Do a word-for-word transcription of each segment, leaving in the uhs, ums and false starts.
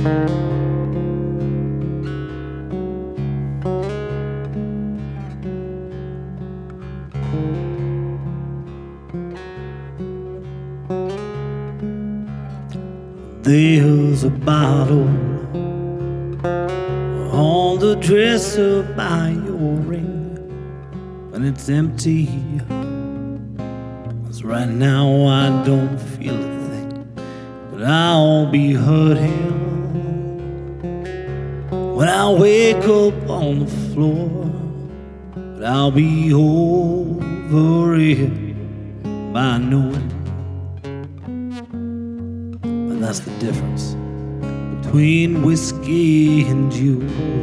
There's a bottle on the dresser by your ring, and it's empty. 'Cause right now I don't feel a thing, but I'll be hurting when I wake up on the floor. But I'll be over it by noon. And that's the difference between whiskey and you.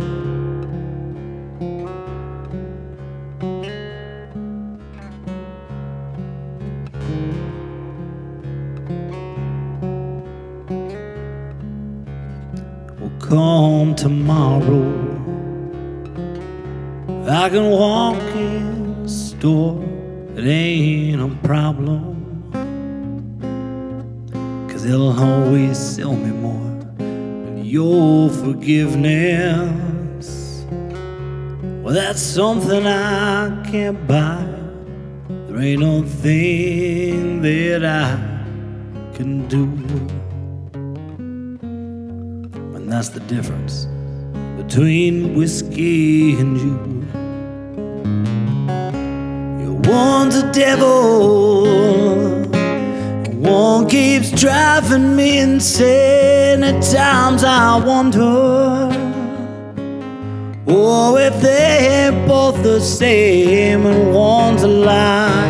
Well, come tomorrow, I can walk in the store, it ain't a problem, 'cause they'll always sell me more than your forgiveness. Well, that's something I can't buy. There ain't no thing that I can do. And that's the difference between whiskey and you. One's a devil, and one keeps driving me insane. At times I wonder, oh, if they ain't both the same, and one's a lie.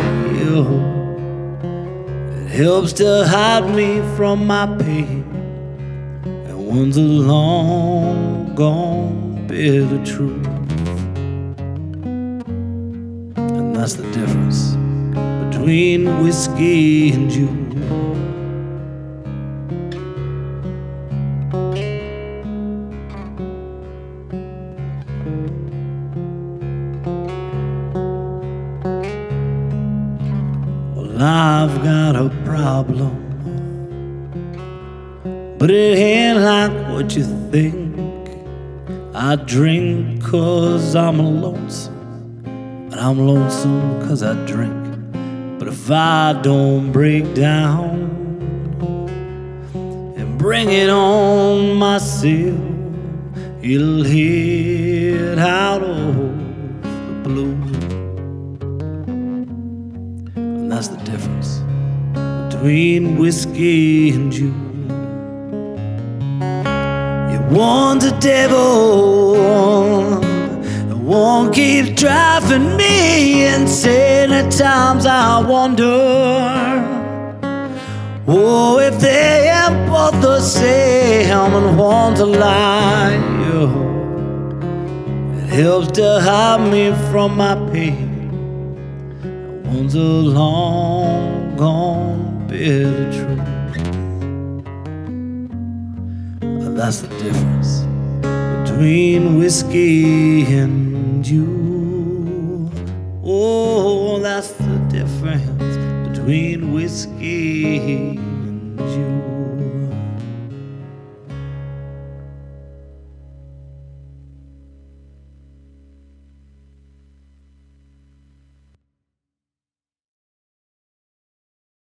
It helps to hide me from my pain, and one's a long gone bitter truth. That's the difference between whiskey and you. Well, I've got a problem, but it ain't like what you think. I drink 'cause I'm lonesome, and I'm lonesome 'cause I drink. But if I don't break down and bring it on myself, it'll hit out of the blue. And that's the difference between whiskey and you. Yeah, one's a devil, one keeps driving me insane. At times I wonder, oh, if they ain't both the same, and one's a lie. It helps to hide me from my pain, and one's a long gone bitter truth. And that's the difference between whiskey and you. Oh, that's the difference between whiskey and you.